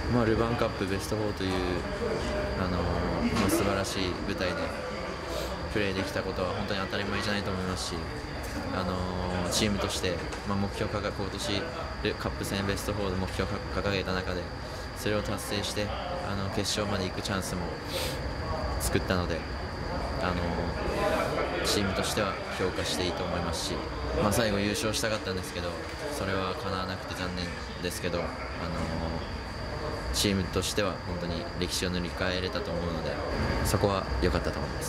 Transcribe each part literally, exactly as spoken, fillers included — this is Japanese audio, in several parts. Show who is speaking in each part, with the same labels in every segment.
Speaker 1: まあ、ルヴァンカップベストよんという、あのーまあ、素晴らしい舞台でプレーできたことは本当に当たり前じゃないと思いますし、あのーチームとして、まあ、目標を掲げ今年カップ戦ベストよんで目標を掲げた中でそれを達成してあの決勝まで行くチャンスも作ったので、あのーチームとしては評価していいと思いますし、まあ、最後優勝したかったんですけどそれは叶わなくて残念ですけど、あのーチームとしては本当に歴史を塗り替えれたと思うのでそこは良かったと思います。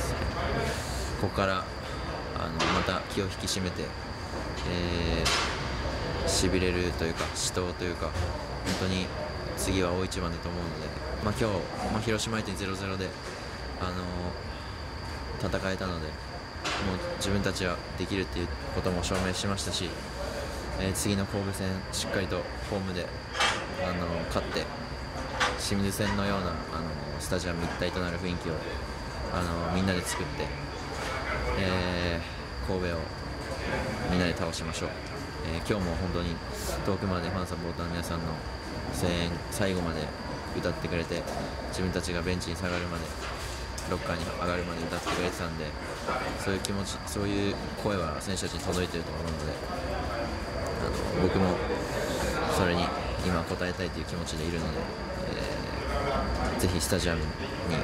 Speaker 1: ここからあのまた気を引き締めて、えー、しびれるというか死闘というか本当に次は大一番だと思うので、まあ、今日、まあ、広島相手に ゼロゼロ で、あのー、戦えたのでもう自分たちはできるっていうことも証明しましたし、えー、次の神戸戦しっかりとホームで、あのー、勝って清水戦のような、あのー、スタジアム一体となる雰囲気を、あのー、みんなで作って、えー、神戸をみんなで倒しましょう。えー、今日も本当に遠くまでファンサポーターの皆さんの声援最後まで歌ってくれて、自分たちがベンチに下がるまでロッカーに上がるまで歌ってくれてたんで、そういう気持ち、そういう声は選手たちに届いていると思うので、あの僕もそれに今応えたいという気持ちでいるので、えー、ぜひスタジアムに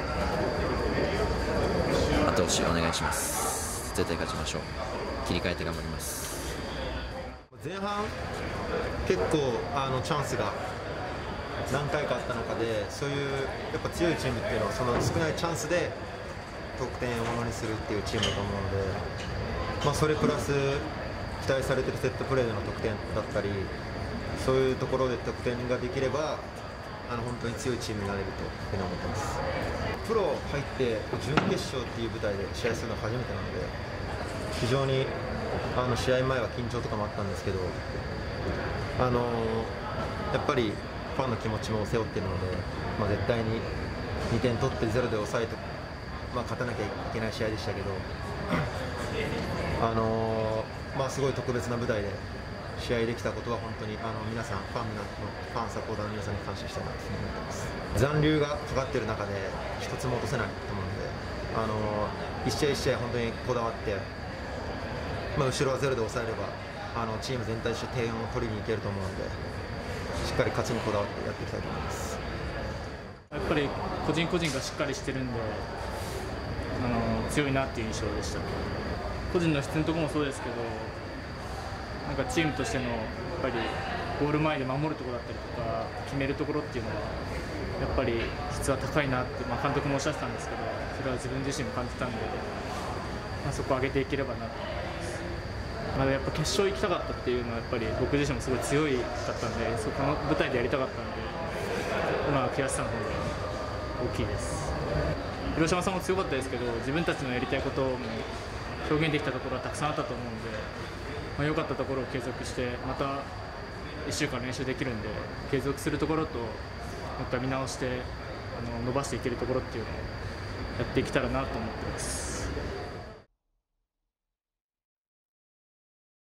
Speaker 1: 後押しお願いします。絶対勝ちましょう。切り替えて頑張ります。
Speaker 2: 前半結構あのチャンスが何回かあった中で、そういうやっぱ強いチームっていうのはその少ないチャンスで得点をものにするっていうチームだと思うので、まあ、それプラス期待されているセットプレーでの得点だったり、そういうところで得点ができればあの本当に強いチームになれるというふうに思ってます。プロ入って準決勝っていう舞台で試合するのは初めてなので、非常にあの試合前は緊張とかもあったんですけど、あのやっぱりファンの気持ちも背負っているので、まあ、絶対ににてん取ってゼロで抑えて、まあ、勝たなきゃいけない試合でしたけど、あのまあ、すごい特別な舞台で試合できたことは本当にあの皆さんファンのファンサポーターの皆さんに感謝したいなと思ってます。残留がかかっている中で一つも落とせないと思うので、あの一試合一試合本当にこだわって、まあ、後ろはゼロで抑えればあのチーム全体として点を取りに行けると思うので、しっかり勝ちにこだわってやっていきたいと思います。
Speaker 3: やっぱり個人個人がしっかりしてるんで、あの強いなっていう印象でした。個人の質のところもそうですけど、なんかチームとしてのやっぱりゴール前で守るところだったりとか決めるところっていうのはやっぱり質は高いなって、まあ、監督もおっしゃってたんですけど、それは自分自身も感じたんで、まあ、そこを上げていければなと思います。まあ、やっぱ決勝行きたかったっていうのはやっぱり僕自身もすごい強いかったんで、そこの舞台でやりたかったんで、まあ、悔しさの方が大きいです。広島さんも強かったですけど、自分たちのやりたいことも表現できたところはたくさんあったと思うんで、まあ、良かったところを継続してまたいっしゅうかん練習できるんで、継続するところともう一回見直してあの伸ばしていけるところっていうのをやっていけたらなと思ってます。